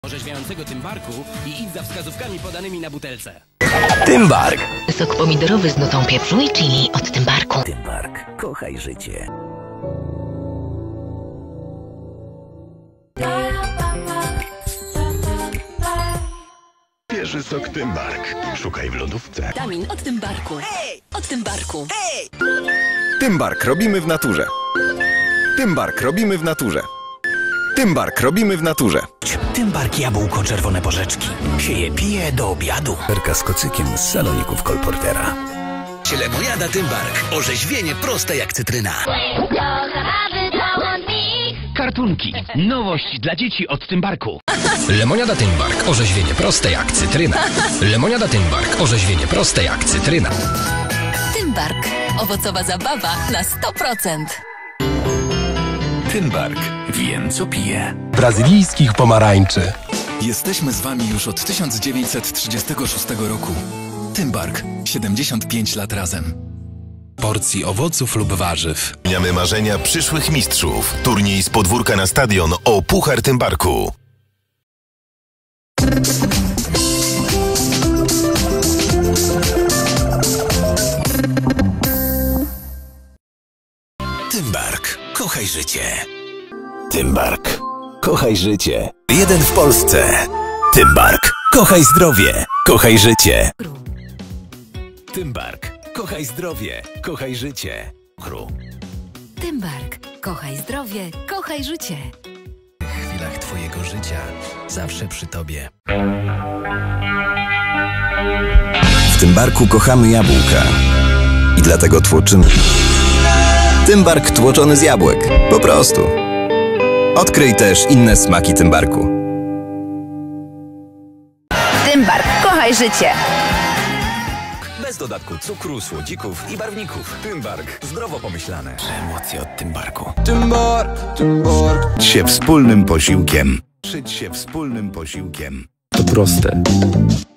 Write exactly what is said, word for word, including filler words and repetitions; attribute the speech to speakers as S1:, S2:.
S1: orzeźwiającego Tymbarku i idź za wskazówkami podanymi na butelce.
S2: Tymbark.
S3: Sok pomidorowy z nutą pieprzu i chili od Tymbarku.
S2: Tymbark. Kochaj życie.
S4: Świeży sok Tymbark. Szukaj w lodówce.
S3: Witamin od Tymbarku. Od Tymbarku.
S5: Tymbark robimy w naturze. Tymbark robimy w naturze. Tymbark robimy w naturze.
S2: Tymbark jabłko czerwone porzeczki. Się je pije do obiadu.
S5: Perka z kocykiem z saloników Kolportera.
S2: Lemoniada Tymbark. Orzeźwienie proste jak cytryna.
S1: Kartunki. Nowość dla dzieci od Tymbarku.
S6: Lemoniada Tymbark. Orzeźwienie proste jak cytryna. Lemoniada Tymbark. Orzeźwienie proste jak cytryna.
S3: Tymbark. Owocowa zabawa na sto procent.
S2: Tymbark. Wiem, co piję.
S7: Brazylijskich pomarańczy.
S8: Jesteśmy z wami już od tysiąc dziewięćset trzydziestego szóstego roku. Tymbark. siedemdziesiąt pięć lat razem.
S7: Porcji owoców lub warzyw.
S4: Spełniamy marzenia przyszłych mistrzów. Turniej z podwórka na stadion o Puchar Tymbarku.
S2: Tymbark. Kochaj życie. Tymbark. Kochaj życie. Jeden w Polsce. Tymbark. Kochaj zdrowie. Kochaj życie. Tymbark. Kochaj zdrowie. Kochaj życie. Chru.
S3: Tymbark. Kochaj zdrowie. Kochaj życie.
S2: W chwilach twojego życia zawsze przy tobie.
S5: W Tymbarku kochamy jabłka. I dlatego tłoczymy. Tymbark tłoczony z jabłek. Po prostu. Odkryj też inne smaki Tymbarku.
S9: Tymbark. Kochaj życie.
S2: Bez dodatku cukru, słodzików i barwników. Tymbark. Zdrowo pomyślane. Emocje od Tymbarku.
S5: Tymbark, Tymbark.
S4: Szyć się wspólnym posiłkiem. Szyć się wspólnym posiłkiem.
S7: To proste.